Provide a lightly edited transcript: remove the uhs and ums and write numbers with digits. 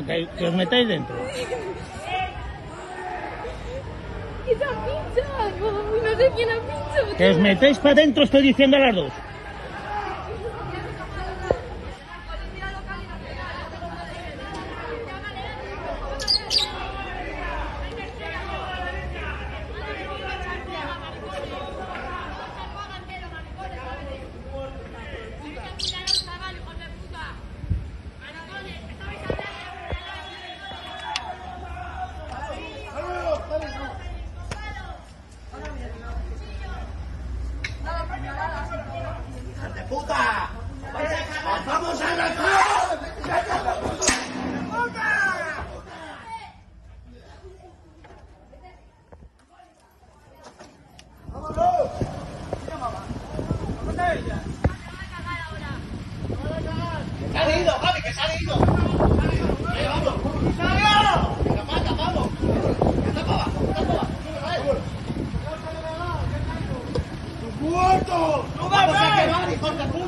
que os metáis dentro. ¿Quién ha pinchado? No sé quién ha pinchado. Que os metéis para adentro, estoy diciendo a las dos. ¡Puta! ¡Vamos a arrancar! ¡Se han ido, Javi, que se han ido! ¡Vamos! ¡Venga, pata, vamos! ¡Está para abajo! ¡Muerto! ¡No vamos a quemar, hijos de puta!